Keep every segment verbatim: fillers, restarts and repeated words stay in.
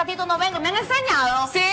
ratito no vengo. ¿Me han enseñado? Sí,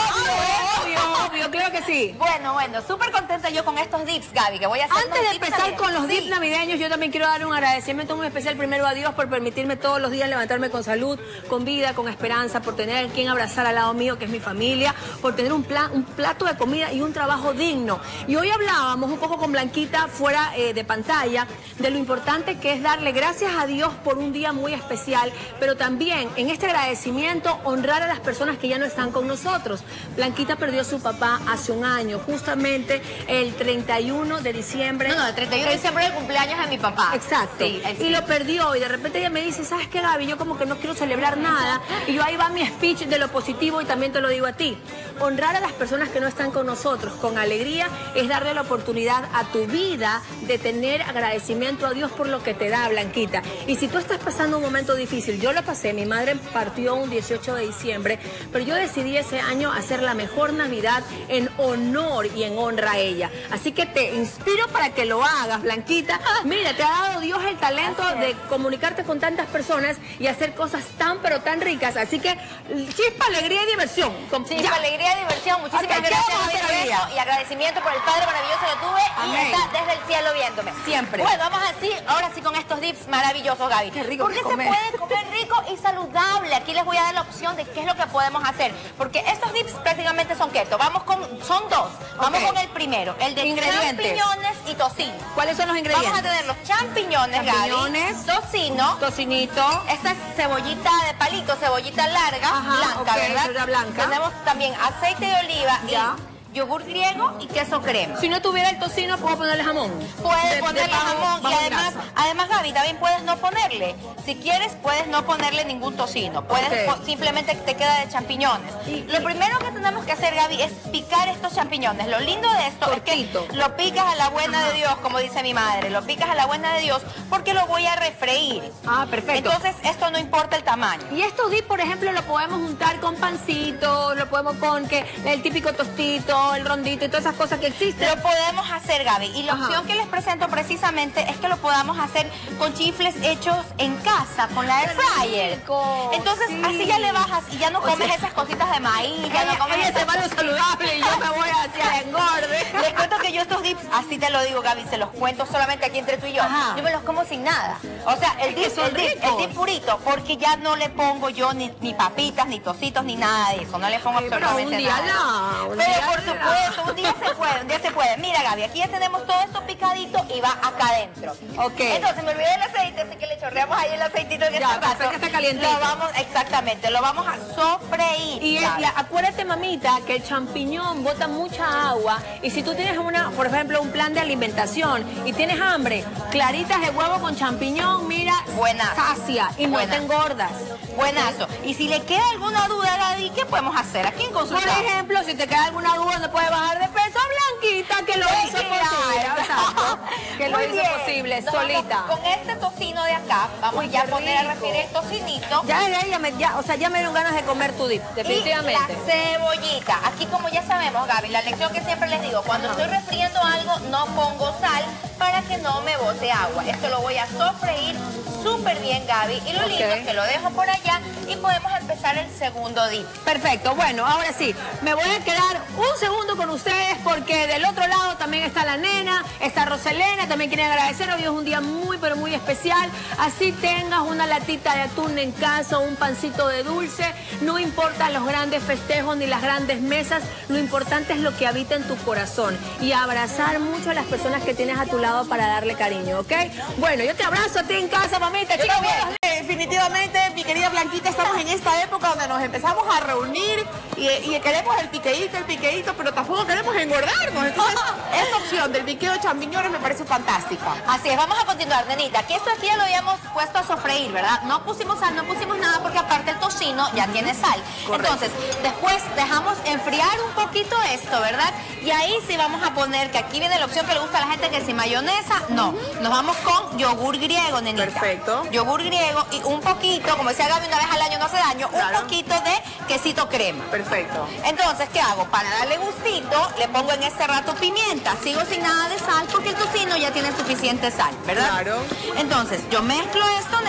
obvio, obvio, obvio, claro que sí. Bueno, bueno, súper contenta yo con estos dips, Gaby, que voy a hacer. Antes de empezar con los dips navideños, yo también quiero dar un agradecimiento muy especial primero a Dios por permitirme todos los días levantarme con salud, con vida, con esperanza, por tener quien abrazar al lado mío, que es mi familia, por tener un, plan, un plato de comida y un trabajo digno. Y hoy hablábamos un poco con Blanquita fuera eh, de pantalla de lo importante que es darle gracias a Dios por un día muy especial, pero también en este agradecimiento honrar a las personas que ya no están con nosotros. Blanquita perdió a su papá hace un año, justamente el treinta y uno de diciembre. No, no, el treinta y uno de diciembre es el cumpleaños de mi papá. Exacto. Sí, sí. Y lo perdió y de repente ella me dice, ¿sabes qué, Gaby? Yo como que no quiero celebrar nada. Y yo ahí va mi speech de lo positivo y también te lo digo a ti. Honrar a las personas que no están con nosotros con alegría es darle la oportunidad a tu vida de tener agradecimiento a Dios por lo que te da, Blanquita. Y si tú estás pasando un momento difícil, yo lo pasé, mi madre partió un dieciocho de diciembre, pero yo decidí ese año hacer la mejor Navidad en honor y en honra a ella. Así que te inspiro para que lo hagas, Blanquita. Mira, te ha dado Dios el talento de comunicarte con tantas personas y hacer cosas tan pero tan ricas. Así que chispa, alegría y diversión. Chispa, ya. Alegría y diversión. Muchísimas okay, gracias por eso y agradecimiento por el Padre maravilloso que tuve. Amén. Y está desde el cielo viéndome. Siempre. Bueno, vamos así, ahora sí con estos dips maravillosos, Gaby. Qué rico. Porque se comer. puede comer rico y saludable. Aquí les voy a dar la opción de qué es lo que podemos hacer. Porque estos dips prácticamente son keto. Vamos con, son dos. Vamos okay. con el primero, el de champiñones y tocino. ¿Cuáles son los ingredientes? Vamos a tener los champiñones, champiñones Gaby. Tocino. Tocinito. Esta es cebollita de palito, cebollita larga, Ajá, blanca, okay, ¿verdad? Blanca. Tenemos también aceite de oliva ya. y yogur griego y queso crema. Si no tuviera el tocino, ¿puedo ponerle jamón? Puedes de, ponerle de bajo, jamón bajo y además, además, Gaby, también puedes no ponerle. Si quieres, puedes no ponerle ningún tocino. Puedes okay. simplemente te queda de champiñones. Y, Lo y... primero que tenemos que hacer, Gaby, es picar estos champiñones. Lo lindo de esto Cortito. es que lo picas a la buena Ajá. de Dios, como dice mi madre. Lo picas a la buena de Dios porque lo voy a refreír. Ah, perfecto. Entonces, esto no importa el tamaño. Y estos dips, por ejemplo, lo podemos juntar con pancitos, lo podemos con que el típico tostito, el rondito y todo esas cosas que existen. Lo podemos hacer, Gaby, y la Ajá. opción que les presento precisamente es que lo podamos hacer con chifles hechos en casa, con la air fryer. Rico, Entonces, sí. así ya le bajas y ya no comes o sea, esas cositas de maíz, ya ella, no comes ella se va a lo saludable y yo me voy hacia la engorde. Les cuento que yo estos dips, así te lo digo, Gaby, se los cuento solamente aquí entre tú y yo. Ajá. Yo me los como sin nada. O sea, el dip, el dip, el dip purito, porque ya no le pongo yo ni, ni papitas, ni tocitos, ni nada de eso. No le pongo Ay, absolutamente pero un día nada. No, un pero día por supuesto, un día se puede, un día se puede. Mira, Gaby, aquí ya tenemos todo esto picadito y va acá adentro. Ok. Entonces me olvidé del aceite, así que le chorreamos ahí el aceitito que ya, está que está calientito. Lo vamos, exactamente, lo vamos a sofreír. Y, y acuérdate, mamita, que el champiñón bota mucha agua y si tú tienes una, por ejemplo, un plan de alimentación y tienes hambre, claritas de huevo con champiñón, mira, buenazo. Sacia y Buenazo. no te engordas. Buenazo. Y si le queda alguna duda, Gaby, ¿qué podemos hacer? Aquí en consulta. Por ejemplo, si te queda alguna duda, no puedes bajar de peso, Blanquita, que lo hizo posible. Exacto. Que lo hizo posible, Nos solita. Con este tocino de acá, vamos Uy, ya a poner a refinar el tocinito. Ya, ya, ya, me, ya, o sea, ya me dieron ganas de comer tu dip, definitivamente. Y la cebollita. Aquí, como ya sabemos, Gaby, la lección que siempre les digo, cuando estoy refriendo algo, no pongo sal para que no me bote agua. Esto lo voy a sofreír súper bien, Gaby. Y lo okay. lindo es que lo dejo por allá y podemos empezar el segundo dip. Perfecto. Bueno, ahora sí, me voy a quedar un segundo con ustedes porque del otro lado también está la nena, está Roselena, también quieren agradecer. Hoy es un día muy, pero muy especial. Así tengas una latita de atún en casa, un pancito de dulce, no importa los grandes festejos ni las grandes mesas, lo importante es lo que habita en tu corazón y abrazar mucho a las personas que tienes a tu lado para darle cariño, ¿ok? Bueno, yo te abrazo a ti en casa, mamita, chicos. Definitivamente, mi querida Blanquita, estamos en esta época donde nos empezamos a reunir y, y queremos el piqueíto, el piqueíto, pero tampoco queremos engordarnos. Entonces, esta opción del piqueo de champiñones me parece fantástica. Así es, vamos a continuar, nenita, que esto aquí ya lo habíamos puesto a sofreír, ¿verdad? No pusimos sal, no pusimos nada porque aparte el tocino ya tiene sal. Correcto. Entonces, después dejamos enfriar un poquito esto, ¿verdad? Y ahí sí vamos a poner, que aquí viene la opción que le gusta a la gente, que si mayonesa, no. Nos vamos con yogur griego, nenita. Perfecto. Yogur griego y un poquito, como decía Gaby, una vez al año no hace daño, claro. un poquito de quesito crema. Perfecto. Entonces, ¿qué hago? Para darle gustito, le pongo en este rato pimienta. Sigo sin nada de sal porque el tocino ya tiene suficiente sal, ¿verdad? Claro. Entonces, yo mezclo esto, nena.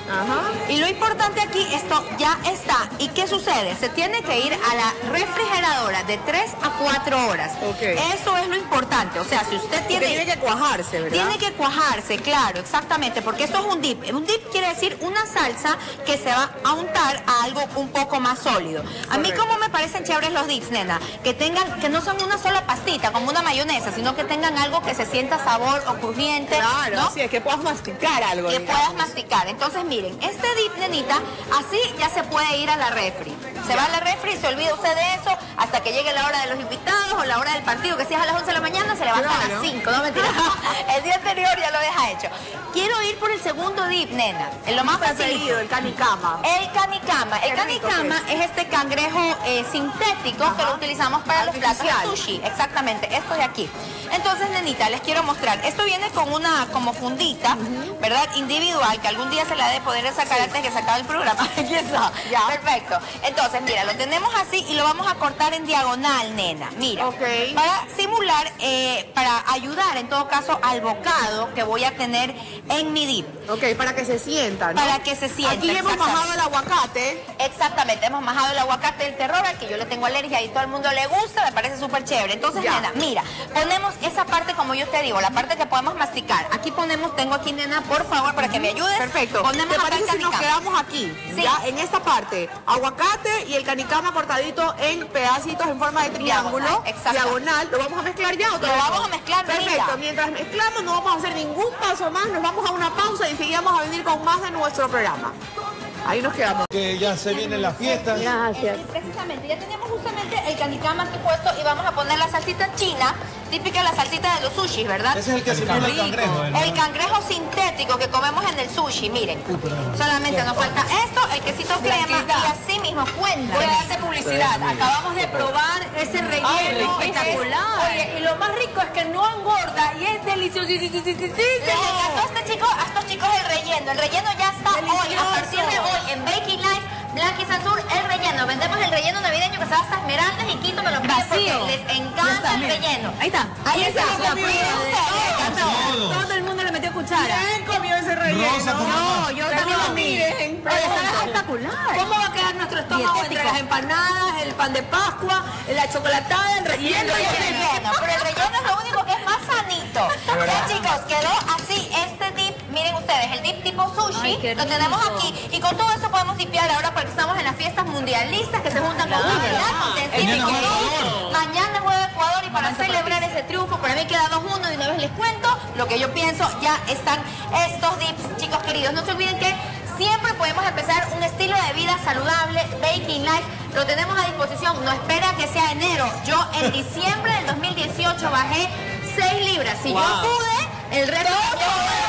Ajá. Y lo importante aquí, esto ya está. ¿Y qué sucede? Se tiene que ir a la refrigeradora de tres a cuatro horas. Okay. Eso es lo importante. O sea, si usted tiene... Porque tiene que cuajarse, ¿verdad? Tiene que cuajarse, claro, exactamente, porque esto es un dip. Un dip quiere decir una salsa que se va a untar a algo un poco más sólido. A mí, como me parecen chéveres los dips, nena, que tengan, que no son una sola pastita, como una mayonesa, sino que tengan algo que se sienta sabor o crujiente. Claro, ¿no? así es que puedas masticar algo. Que digamos. puedas masticar. Entonces, miren, este dip, nenita, así ya se puede ir a la refri. Se Ya. va a la refri y se olvida usted de eso hasta que llegue la hora de los invitados o la hora del partido, que si es a las once de la mañana, se levanta Claro. a las cinco. No, mentira. El día anterior ya lo deja hecho. Quiero ir por el segundo dip, nena. En lo más facilito. El canicama. El canicama. El Qué rico canicama es este cangrejo eh, sintético Ajá. que lo utilizamos para los platos Artificial. de sushi. Exactamente, esto de aquí. Entonces, nenita, les quiero mostrar. Esto viene con una como fundita, ¿verdad? Individual, que algún día se la debe poder sacar antes de que se acabe el programa. Aquí está. Ya. Perfecto. Entonces, mira, lo tenemos así y lo vamos a cortar en diagonal, nena. Mira. Ok. Para simular, eh, para ayudar en todo caso al bocado que voy a tener en mi dip. Ok, para que se sienta, ¿no? Para que se sienta. Aquí hemos exactamente. bajado el aguacate. Exactamente, hemos majado el aguacate del terror, al que yo le tengo alergia y todo el mundo le gusta, me parece súper chévere. Entonces, Ya. nena, mira, ponemos esa parte, como yo te digo, la parte que podemos masticar. Aquí ponemos, tengo aquí, nena, por favor, para que me ayudes. Perfecto. Ponemos ¿Te acá parece el si nos canicama. quedamos aquí? Sí. Ya, en esta parte. Aguacate y el canicama cortadito en pedacitos en forma de triángulo. Diagonal, exacto. Diagonal. ¿Lo vamos a mezclar ya o Lo todavía no? vamos a mezclar, Perfecto. nenita. Mientras mezclamos no vamos a hacer ningún paso más. Nos vamos a una pausa y enseguida vamos a venir con más de nuestro programa. Ahí nos quedamos. Que ya se vienen las fiestas. Gracias. Eh, Precisamente, ya tenemos justamente el canicama aquí puesto y vamos a poner la salsita china, típica la salsita de los sushis, ¿verdad? Ese es el que simula el cangrejo. El cangrejo sintético que comemos en el sushi, miren. Solamente nos falta esto, el quesito crema Blanquita. y así mismo cuenta. Voy a darte publicidad. Acabamos de probar ese relleno Ay, espectacular. Oye, y lo más rico es que no engorda y es delicioso. Les encantó a este chico, a estos chicos el relleno. El relleno ya está hoy, a partir de hoy, en Baking Life, Blanqui Sansur, el relleno. Vendemos el relleno navideño que se va hasta Esmeraldas y Quito me lo pide porque Vacío. les Ya encanta está, el mira. relleno. Ahí está. Ahí está. La La prueba prueba. de todo. Todo el mundo le metió cuchara. ¿Quién comió ese relleno? Rosa, ¿cómo No, yo Pero también no lo vi. miren, Pero está pregunto. espectacular. ¿Cómo va a quedar nuestro estómago Dietético. entre las empanadas, el pan de Pascua, la chocolatada, el Y el relleno? relleno, pero el relleno es lo único que es más sanito. Ya chicos, quedó así este dip, miren ustedes, el dip tipo sushi, Ay, qué lo tenemos rico. aquí y con todo eso podemos dipear ahora porque estamos en las fiestas mundialistas que se juntan con Claro. Navidad, con Thanksgiving, Mañana con juega todo. Ecuador. Mañana juega Ecuador y para celebrar ese triunfo, para mí queda dos uno y una vez les cuento lo que yo pienso, ya están estos dips, chicos queridos. No se olviden que siempre podemos empezar un estilo de vida saludable, Baking Life, lo tenemos a disposición, no espera que sea enero. Yo en diciembre del dos mil dieciocho bajé seis libras. Si yo pude, el resto yo puedo.